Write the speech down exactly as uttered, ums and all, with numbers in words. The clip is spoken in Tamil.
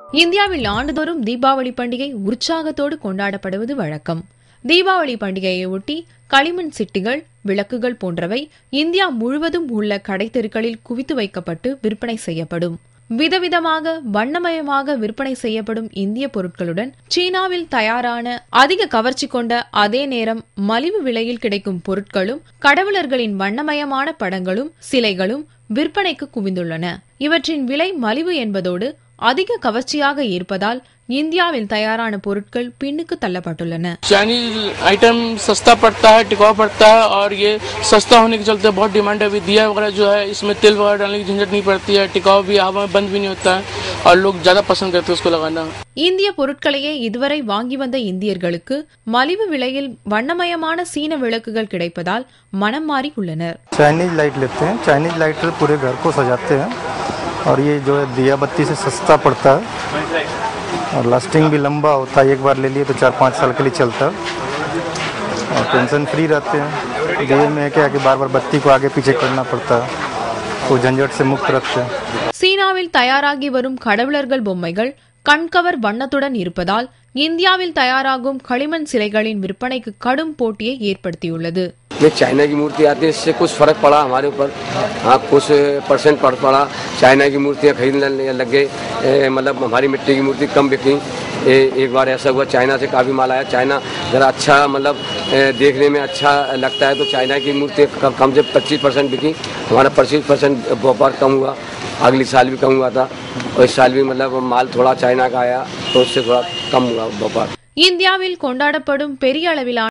இந்தியாவில் ஆண்டுதோறும் தீபாவளி பண்டிகை உற்சாகத்தோடு கொண்டாடப்படுவது வழக்கம். தீபாவளி பண்டிகையை ஒட்டி களிமண் சிட்டிகள், விளக்குகள் போன்றவை இந்தியா முழுவதும் உள்ள கடைத்தெருக்களில் குவித்து வைக்கப்பட்டு விற்பனை செய்யப்படும். விதவிதமாக வண்ணமயமாக விற்பனை செய்யப்படும் இந்திய பொருட்களுடன் சீனாவில் தயாரான அதிக கவர்ச்சி கொண்ட அதே நேரம் மலிவு விலையில் கிடைக்கும் பொருட்களும், கடவுளர்களின் வண்ணமயமான படங்களும் சிலைகளும் விற்பனைக்கு குவிந்துள்ளன. இவற்றின் விலை மலிவு என்பதோடு அதிக கவர்ச்சியாக இருப்பதால் இந்தியாவில் தயாரான பொருட்கள் பின்னுக்கு தள்ளப்பட்டுள்ளன. चाइनीज आइटम सस्ता पड़ता है, टिकाऊ पड़ता है और ये सस्ता होने के चलते बहुत डिमांड है. अभी दिया वगैरह जो है इसमें तेल वगैरह डालने की झंझट नहीं पड़ती है, टिकाऊ भी, हवा में बंद भी नहीं होता है और लोग ज्यादा पसंद करते हैं उसको लगाना. இந்திய பொருட்களையே இதுவரை வாங்கி வந்த இந்தியர்களுக்கு மலிவு விலையில் வண்ணமயமான சீன விளக்குகள் கிடைப்பதால் மனம் மாறி உள்ளனர். चाइनीज लाइट लेते हैं, चाइनीज लाइट पूरे घर को सजाते हैं और ये जो है दिया बत्ती से सस्ता पड़ता है और लास्टिंग भी लंबा होता है. एक बार ले लिए तो चार पाँच साल के लिए चलता है और टेंशन फ्री रहते हैं. दिए में क्या कि बार बार बत्ती को आगे पीछे करना पड़ता है, तो झंझट से मुक्त रहते हैं. சீனாவில் தயாராகி வரும் கடவுளர்கள் பொம்மைகள் கண்கவர் வண்ணத்துடன் இருப்பதால் இந்தியாவில் தயாராகும் களிமண் சிலைகளின் விற்பனைக்கு கடும் போட்டியை ஏற்படுத்தியுள்ளது. ये चाइना की मूर्ति आती है, इससे कुछ फर्क पड़ा हमारे ऊपर. हाँ, कुछ परसेंट पड़ पड़ा. चाइना की मूर्तियाँ खरीदने लग गए, मतलब हमारी मिट्टी की मूर्ति कम बिकी. ए, एक बार ऐसा हुआ, चाइना से काफ़ी माल आया. चाइना ज़रा अच्छा मतलब देखने में अच्छा लगता है, तो चाइना की मूर्ति कम से पच्चीस परसेंट बिकी. हमारा पच्चीस परसेंट व्यापार कम हुआ. अगले साल भी कम हुआ था और इस साल भी मतलब माल थोड़ा चाइना का आया, तो उससे थोड़ा कम हुआ व्यापार. இந்தியாவில் கொண்டாடப்படும் பெரிய அளவிலான